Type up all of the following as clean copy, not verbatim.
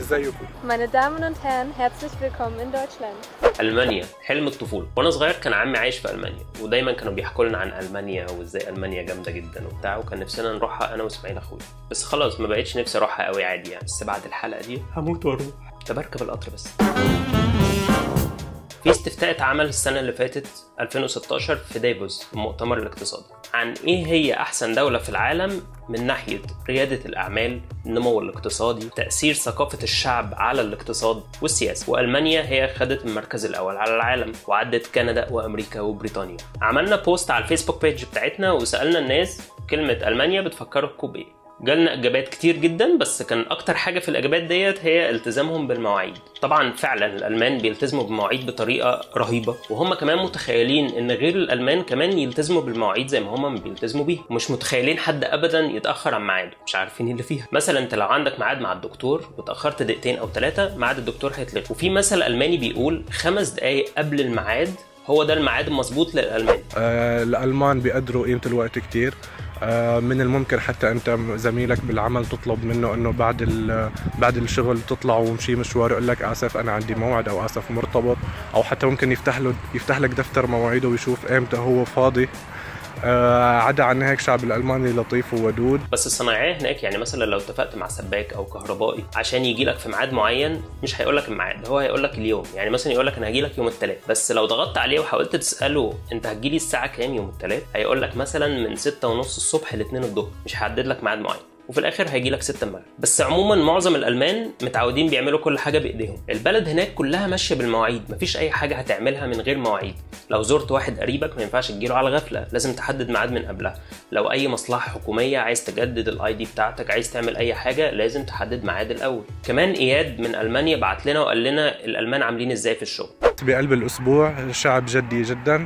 ازيكم؟ Meine Damen und Herren, herzlich willkommen in Deutschland. ألمانيا حلم الطفولة. وأنا صغير كان عمي عايش في ألمانيا ودايما كانوا بيحكوا لنا عن ألمانيا وإزاي ألمانيا جامدة جدا وبتاع، وكان نفسنا نروحها أنا وإسماعيل أخويا، بس خلاص ما بقتش نفسي أروحها قوي عادي يعني، بس بعد الحلقة دي هموت وأروح. طب أركب القطر بس. في استفتاء اتعمل السنة اللي فاتت 2016 في دافوس المؤتمر الاقتصادي عن ايه هي احسن دولة في العالم من ناحية ريادة الاعمال، النمو الاقتصادي، تأثير ثقافة الشعب على الاقتصاد والسياسة. والمانيا هي خدت المركز الاول على العالم وعدت كندا وامريكا وبريطانيا. عملنا بوست على الفيسبوك بيج بتاعتنا وسألنا الناس كلمة المانيا بتفكركم بايه؟ جالنا اجابات كتير جدا، بس كان اكتر حاجه في الاجابات ديت هي التزامهم بالمواعيد. طبعا فعلا الالمان بيلتزموا بالمواعيد بطريقه رهيبه، وهم كمان متخيلين ان غير الالمان كمان يلتزموا بالمواعيد زي ما هم بيلتزموا بيها، ومش متخيلين حد ابدا يتاخر عن ميعاده، مش عارفين اللي فيها. مثلا انت لو عندك ميعاد مع الدكتور واتاخرت دقيقتين او 3 ميعاد الدكتور هيتلغي. وفي مثل الماني بيقول 5 دقائق قبل الميعاد هو ده الميعاد المظبوط للالمان. الالمان بيقدروا قيمه الوقت كتير. من الممكن حتى انت زميلك بالعمل تطلب منه انه بعد الشغل تطلع ومشي مشوار، يقول لك اسف انا عندي موعد او اسف مرتبط، او حتى ممكن يفتح لك دفتر مواعيده ويشوف امتى هو فاضي. عدا عن هيك الشعب الالماني لطيف وودود. بس الصنايعيه هناك يعني مثلا لو اتفقت مع سباك او كهربائي عشان يجي لك في ميعاد معين، مش هيقول لك الميعاد، هو هيقول لك اليوم. يعني مثلا يقول لك انا هجي لك يوم الثلاث، بس لو ضغطت عليه وحاولت تساله انت هتجي لي الساعه كام يوم الثلاث، هيقول لك مثلا من 6:30 الصبح ل 2 الظهر، مش هيحدد لك ميعاد معين، وفي الاخر هيجي لك 6 المغرب. بس عموما معظم الالمان متعودين بيعملوا كل حاجه بايديهم. البلد هناك كلها ماشيه بالمواعيد، مفيش اي حاجه هتعملها من غير مواعيد. لو زرت واحد قريبك ما ينفعش تجيله على غفله، لازم تحدد ميعاد من قبلها. لو اي مصلحه حكوميه عايز تجدد الاي دي بتاعتك، عايز تعمل اي حاجه، لازم تحدد ميعاد الاول. كمان اياد من المانيا بعت لنا وقال لنا الالمان عاملين ازاي في الشغل. بقلب الاسبوع شعب جدي جدا،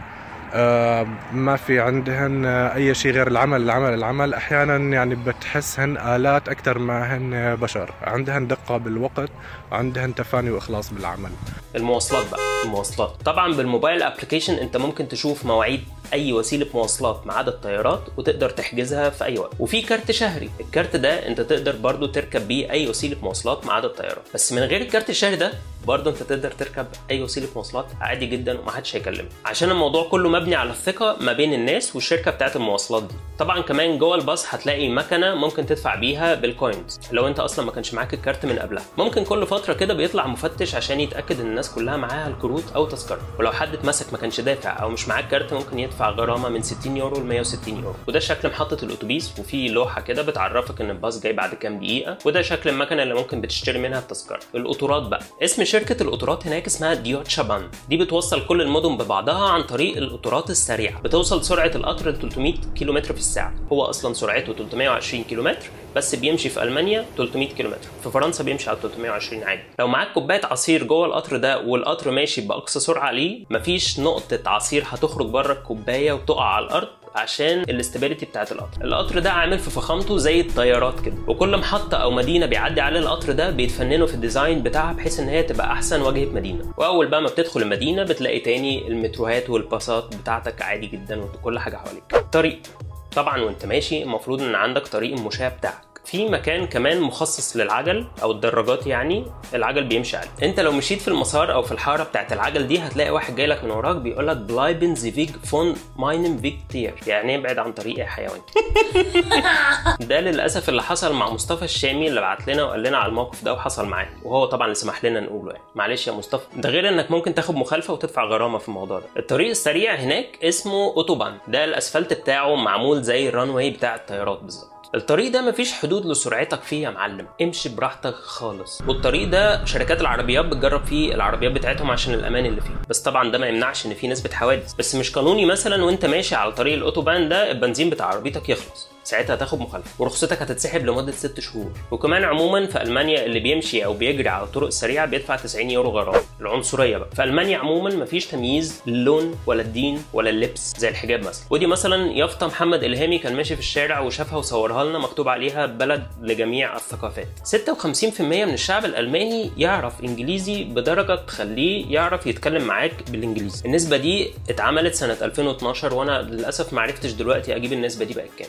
ما في عندهن اي شيء غير العمل. احيانا يعني بتحسهن آلات اكثر ما هن بشر، عندهن دقة بالوقت وعندهن تفاني واخلاص بالعمل. المواصلات بقى، المواصلات طبعا بالموبايل ابلكيشن انت ممكن تشوف مواعيد اي وسيله مواصلات ما عدا الطيارات وتقدر تحجزها في اي وقت. وفي كارت شهري، الكارت ده انت تقدر برضو تركب بيه اي وسيله مواصلات ما عدا الطيارات. بس من غير الكارت الشهري ده برضو انت تقدر تركب اي وسيله مواصلات عادي جدا ومحدش هيكلمك، عشان الموضوع كله مبني على الثقه ما بين الناس والشركه بتاعت المواصلات دي. طبعا كمان جوه الباص هتلاقي مكنه ممكن تدفع بيها بالكوينز لو انت اصلا ما كانش معاك الكارت من قبلها. ممكن كل فتره كده بيطلع مفتش عشان يتاكد ان الناس كلها معاها الكروت او تذكره، ولو حد اتمسك ما كانش دافع او مش معاك كارت ممكن يدفع غرامه من 60 يورو ل 160 يورو. وده شكل محطه الاتوبيس، وفي لوحه كده بتعرفك ان الباص جاي بعد كام دقيقه، وده شكل المكنه اللي ممكن بتشتري منها التذكره. القطارات بقى، اسم شركه القطارات هناك اسمها ديوتشه بان، دي بتوصل كل المدن ببعضها عن طريق القطارات السريعه. بتوصل سرعه القطر ل 300 كيلومتر في الساعه، هو اصلا سرعته 320 كيلومتر بس بيمشي في المانيا 300 كيلومتر، في فرنسا بيمشي على 320 عادي. لو معاك كوبايه عصير جوه القطر ده والقطر ماشي باقصى سرعه ليه، مفيش نقطه عصير هتخرج بره الكوبايه وتقع على الارض عشان الاستابيليتي بتاعت القطر. القطر ده عامل في فخامته زي الطيارات كده، وكل محطه او مدينه بيعدي عليها القطر ده بيتفننوا في الديزاين بتاعها بحيث ان هي تبقى احسن واجهه مدينه. واول بقى ما بتدخل المدينه بتلاقي تاني المتروهات والباصات بتاعتك عادي جدا وكل حاجه حواليك. طريق طبعا وانت ماشي المفروض ان عندك طريق المشاة بتاعك. في مكان كمان مخصص للعجل او الدراجات، يعني العجل بيمشي عليه. انت لو مشيت في المسار او في الحاره بتاعت العجل دي هتلاقي واحد جاي لك من وراك بيقول لك بلايبن زي فيج فون ماينم فيج تير، يعني ابعد عن طريق يا حيوان. ده للاسف اللي حصل مع مصطفى الشامي اللي بعت لنا وقال لنا على الموقف ده وحصل معاه، وهو طبعا اللي سمح لنا نقوله يعني. معلش يا مصطفى، ده غير انك ممكن تاخد مخالفه وتدفع غرامه في الموضوع ده. الطريق السريع هناك اسمه اوتوبان، ده الاسفلت بتاعه معمول زي الرانواي بتاع الطيارات بالظبط. الطريق ده مفيش حدود لسرعتك فيه يا معلم، امشي براحتك خالص. والطريق ده شركات العربيات بتجرب فيه العربيات بتاعتهم عشان الامان اللي فيه، بس طبعا ده ما يمنعش ان في نسبه حوادث. بس مش قانوني مثلا وانت ماشي على طريق الاوتوبان ده البنزين بتاع عربيتك يخلص، ساعتها هتاخد مخالفه ورخصتك هتتسحب لمده 6 شهور. وكمان عموما في المانيا اللي بيمشي او بيجري على الطرق السريعه بيدفع 90 يورو غرامه. العنصريه بقى، في المانيا عموما مفيش تمييز للون ولا الدين ولا اللبس زي الحجاب مثلا. ودي مثلا يافطه محمد الهامي كان ماشي في الشارع وشافها وصورها لنا مكتوب عليها بلد لجميع الثقافات. 56% من الشعب الالماني يعرف انجليزي بدرجه تخليه يعرف يتكلم معاك بالانجليزي. النسبه دي اتعملت سنه 2012 وانا للاسف ما عرفتش دلوقتي اجيب النسبه دي بقت كام. عشان كده ما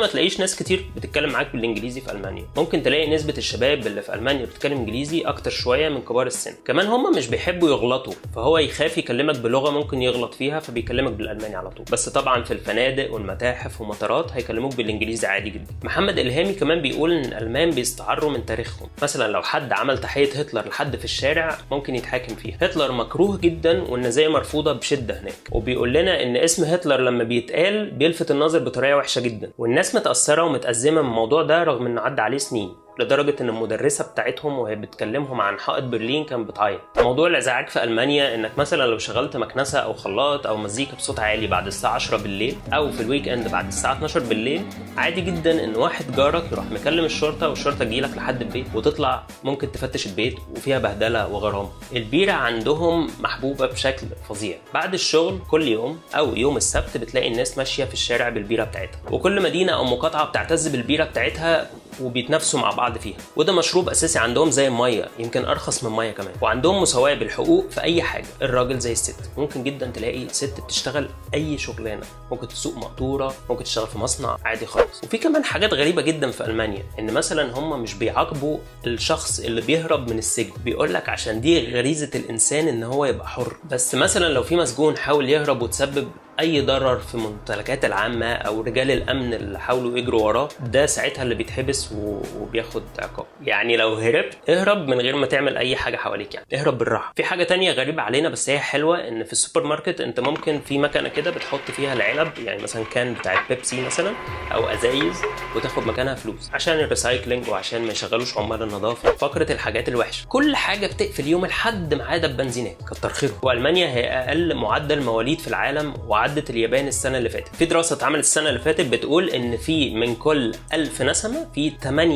تلاقيش ناس كتير بتتكلم معاك بالانجليزي في المانيا. ممكن تلاقي نسبه الشباب اللي في المانيا بتتكلم انجليزي اكتر شويه من كبار السن. كمان هم مش بيحبوا يغلطوا، فهو يخاف يكلمك بلغه ممكن يغلط فيها فبيكلمك بالالماني على طول. بس طبعا في الفنادق والمتاحف ومطارات هيكلموك بالانجليزي عادي جدا. محمد الهامي كمان بيقول ان الالمان بيستعروا من تاريخهم. مثلا لو حد عمل تحيه هتلر لحد في الشارع ممكن يتحاكم فيها. هتلر مكروه جدا والنازيه مرفوضه بشده هناك. وبيقول لنا ان اسم هتلر لما بيتقال بيلفت النظر بطريقه وحشه جدا، والناس متاثره ومتازمه من الموضوع ده رغم انه عدى عليه سنين، لدرجه ان المدرسه بتاعتهم وهي بتكلمهم عن حائط برلين كان بتعيط. موضوع الازعاج في المانيا انك مثلا لو شغلت مكنسه او خلاط او مزيكا بصوت عالي بعد الساعه 10 بالليل او في الويك اند بعد الساعه 12 بالليل، عادي جدا ان واحد جارك يروح مكلم الشرطه والشرطه تجيلك لحد البيت وتطلع ممكن تفتش البيت وفيها بهدله وغرامه. البيره عندهم محبوبه بشكل فظيع. بعد الشغل كل يوم او يوم السبت بتلاقي الناس ماشيه في الشارع بالبيره بتاعتها، وكل مدينه او مقاطعه بتعتز بالبيره بتاعتها وبيتنافسوا مع بعض فيها. وده مشروب اساسي عندهم زي الميه، يمكن ارخص من الميه كمان. وعندهم مساواه بالحقوق في اي حاجه، الراجل زي الست. ممكن جدا تلاقي ست بتشتغل اي شغلانه، ممكن تسوق مقطوره، ممكن تشتغل في مصنع عادي خالص. وفي كمان حاجات غريبه جدا في المانيا، ان مثلا هم مش بيعاقبوا الشخص اللي بيهرب من السجن، بيقول لك عشان دي غريزه الانسان ان هو يبقى حر. بس مثلا لو في مسجون حاول يهرب وتسبب اي ضرر في الممتلكات العامه او رجال الامن اللي حاولوا يجروا وراه، ده ساعتها اللي بيتحبس وبياخد عقاب. يعني لو هربت اهرب من غير ما تعمل اي حاجه حواليك، يعني اهرب بالراحه. في حاجه تانية غريبه علينا بس هي حلوه، ان في السوبر ماركت انت ممكن في مكنه كده بتحط فيها العلب، يعني مثلا كان بتاع بيبسي مثلا او ازايز، وتاخد مكانها فلوس عشان الريسايكلينج وعشان ما يشغلوش عمال النظافه. فقره الحاجات الوحشه، كل حاجه بتقفل يوم لحد ما عاد البنزينات، كتر خيرهم. والمانيا هي اقل معدل مواليد في العالم، وعدت اليابان السنه اللي فاتت. في دراسه اتعملت السنه اللي فاتت بتقول ان في من كل 1000 نسمه في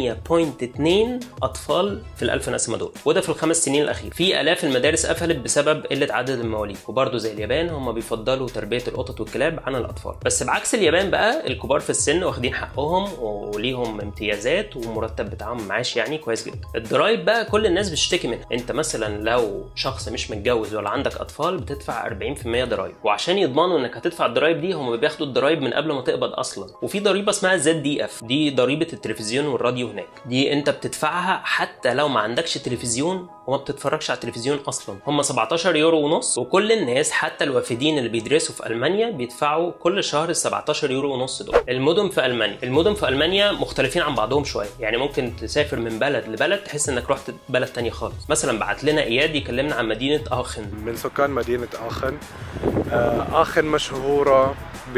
8.2 اطفال في ال1000 نسمه دول، وده في ال5 سنين الاخيره. في الاف المدارس قفلت بسبب قله عدد المواليد. وبرده زي اليابان هم بيفضلوا تربيه القطط والكلاب عن الاطفال. بس بعكس اليابان بقى، الكبار في السن واخدين حقهم وليهم امتيازات ومرتب بتاعهم معاش يعني كويس جدا. الضرايب بقى كل الناس بتشتكي منها. انت مثلا لو شخص مش متجوز ولا عندك اطفال بتدفع 40% ضرايب، وعشان يضمنوا انك هتدفع الضرايب دي هم بياخدوا الضرايب من قبل ما تقبض اصلا. وفي ضريبه اسمها ZDF، دي ضريبه التلفزيون والراديو هناك، دي انت بتدفعها حتى لو ما عندكش تلفزيون وما بتتفرجش على التلفزيون اصلا. هم 17 يورو ونص، وكل الناس حتى الوافدين اللي بيدرسوا في المانيا بيدفعوا كل شهر 17 يورو ونص دول. المدن في المانيا مختلفين عن بعضهم شويه، يعني ممكن تسافر من بلد لبلد تحس انك رحت بلد تانية خالص. مثلا بعت لنا اياد يكلمنا عن مدينه آخن. من سكان مدينه آخن. آخن مشهوره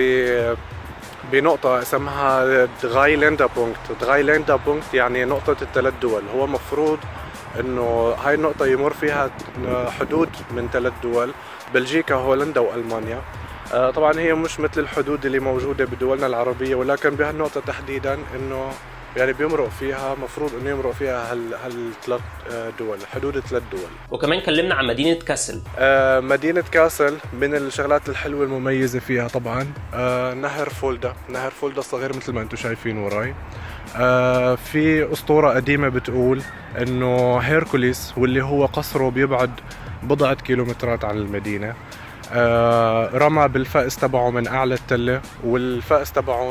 بنقطة اسمها دغايلندا بونكت، يعني نقطة الثلاث دول. هو مفروض انه هاي النقطة يمر فيها حدود من 3 دول، بلجيكا هولندا والمانيا. طبعا هي مش مثل الحدود اللي موجودة بدولنا العربية، ولكن بهالنقطة تحديدا انه يعني بيمرق فيها، مفروض انه يمرق فيها هالثلاث دول، حدود 3 دول. وكمان كلمنا عن مدينة كاسل. مدينة كاسل من الشغلات الحلوة المميزة فيها طبعا نهر فولدا الصغير مثل ما انتم شايفين وراي. في اسطورة قديمة بتقول انه هيركوليس واللي هو قصره بيبعد بضعة كيلومترات عن المدينة، رمى بالفأس تبعه من اعلى التلة، والفأس تبعه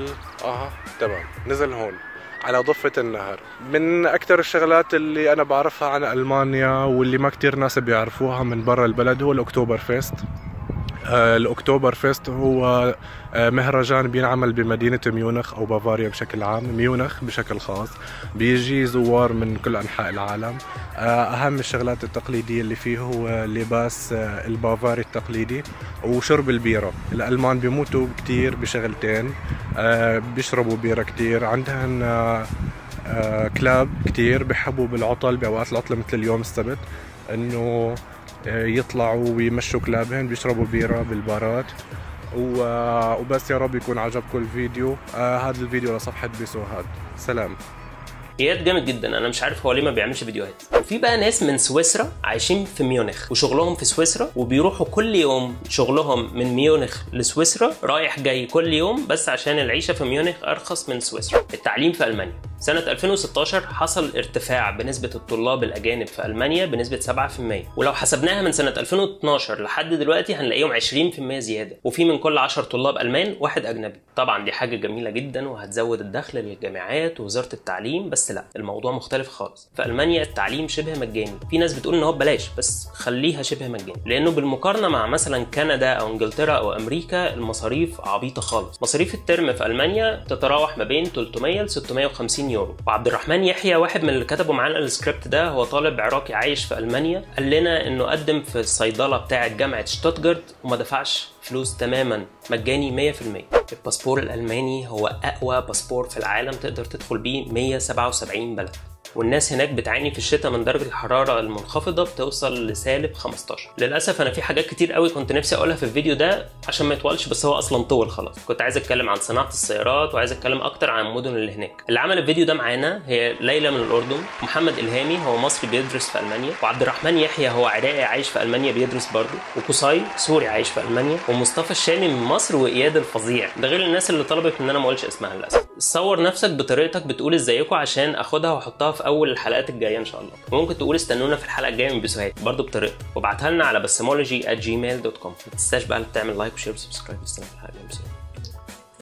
نزل هون على ضفة النهر. من أكثر الشغلات اللي أنا بعرفها عن ألمانيا واللي ما كتير ناس بيعرفوها من برا البلد هو الأكتوبر فيست. الأكتوبر فيست هو مهرجان بينعمل بمدينة ميونخ أو بافاريا بشكل عام، ميونخ بشكل خاص. بيجي زوار من كل أنحاء العالم. أهم الشغلات التقليدية اللي فيه هو اللباس البافاري التقليدي وشرب البيرة. الألمان بيموتوا كتير بشغلتين، بيشربوا بيرة كتير. عندهم كلاب كتير بيحبوا بالعطل، بأوقات العطلة مثل اليوم السبت، إنه يطلعوا ويمشوا كلابهم، بيشربوا بيرة بالبارات. وبس، يا رب يكون عجبكم الفيديو. هذا الفيديو لصفحة بيسوهاد. سلام. اياد جامد جدا، انا مش عارف هو ليه ما بيعملش فيديوهات. وفي بقى ناس من سويسرا عايشين في ميونخ وشغلهم في سويسرا، وبيروحوا كل يوم شغلهم من ميونخ لسويسرا رايح جاي كل يوم، بس عشان العيشة في ميونخ ارخص من سويسرا. التعليم في المانيا سنة 2016 حصل ارتفاع بنسبة الطلاب الأجانب في ألمانيا بنسبة 7%، ولو حسبناها من سنة 2012 لحد دلوقتي هنلاقيهم 20% زيادة، وفي من كل 10 طلاب ألمان واحد أجنبي. طبعا دي حاجة جميلة جدا وهتزود الدخل للجامعات ووزارة التعليم، بس لا، الموضوع مختلف خالص. في ألمانيا التعليم شبه مجاني، في ناس بتقول إن هو ببلاش، بس خليها شبه مجاني، لأنه بالمقارنة مع مثلا كندا أو إنجلترا أو أمريكا المصاريف عبيطة خالص. مصاريف الترم في ألمانيا تتراوح ما بين 300 ل 650 يورو. وعبد الرحمن يحيى واحد من اللي كتبوا معانا السكريبت ده، هو طالب عراقي عايش في ألمانيا، قال لنا إنه قدم في الصيدلة بتاعة جامعة شتوتجارت وما دفعش فلوس تماما، مجاني 100%. الباسبور الألماني هو أقوى باسبور في العالم، تقدر تدخل بيه 177 بلد، والناس هناك بتعاني في الشتاء من درجة الحرارة المنخفضة بتوصل لسالب 15. للأسف أنا في حاجات كتير قوي كنت نفسي أقولها في الفيديو ده عشان ما يطولش، بس هو أصلا طول خلاص. كنت عايز أتكلم عن صناعة السيارات، وعايز أتكلم أكتر عن المدن اللي هناك. اللي عمل الفيديو ده معانا هي ليلى من الأردن، محمد إلهامي هو مصري بيدرس في ألمانيا، وعبد الرحمن يحيى هو عراقي عايش في ألمانيا بيدرس برضه، وقصي سوري عايش في ألمانيا، ومصطفى الشامي من مصر، وإياد الفظيع، ده غير الناس اللي طلبت إن أنا ما أقولش اسمها للأسف. صور نفسك بطريقتك بتقول ازيكم عشان اخدها واحطها في اول الحلقات الجايه ان شاء الله. وممكن تقول استنونا في الحلقه الجايه من بيسوهات برضه بطريقتك، وابعتها لنا على bassamology@gmail.com. ما تنساش بقى تعمل لايك وشير وسبسكرايب. استنى في الحلقه الجايه.